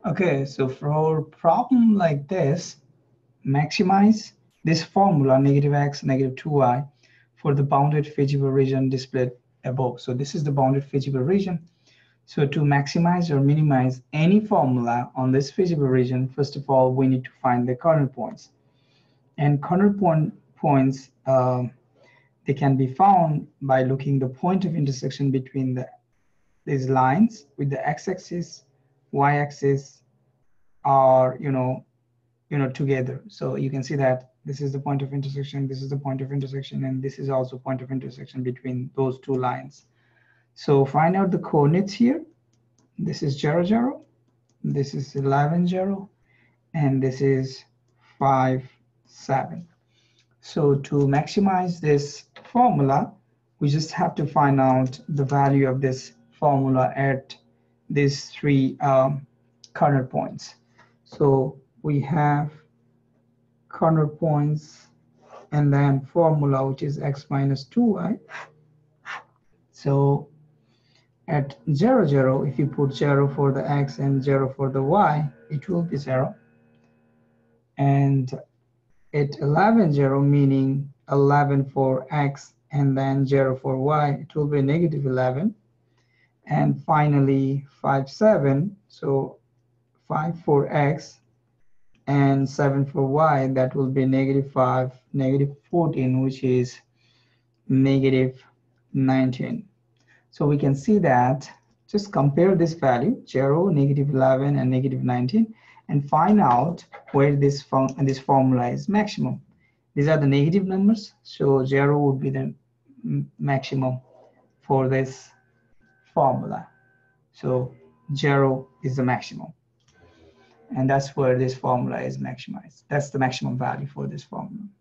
Okay, so for a problem like this, maximize this formula negative x negative 2y for the bounded feasible region displayed above. So this is the bounded feasible region. So to maximize or minimize any formula on this feasible region, first of all, we need to find the corner points. And points, they can be found by looking the point of intersection between these lines with the x-axis, y-axis, are together. So you can see that this is the point of intersection, this is the point of intersection, and this is also point of intersection between those two lines. So find out the coordinates here. This is 0, 0, this is 11, 0, and this is 5, 7. So to maximize this formula, we just have to find out the value of this formula at these three corner points. So we have corner points and then formula, which is x minus 2y. So at 0, 0, if you put 0 for the x and 0 for the y, it will be 0. And at 11, 0, meaning 11 for x and then 0 for y, it will be negative 11. And finally 5, 7, so 5 for x and 7 for y, that will be negative 5, negative 14, which is negative 19. So we can see that, just compare this value, 0, negative 11, and negative 19, and find out where this formula is maximum. These are the negative numbers, so 0 would be the maximum for this formula. So 0 is the maximum. And that's where this formula is maximized. That's the maximum value for this formula.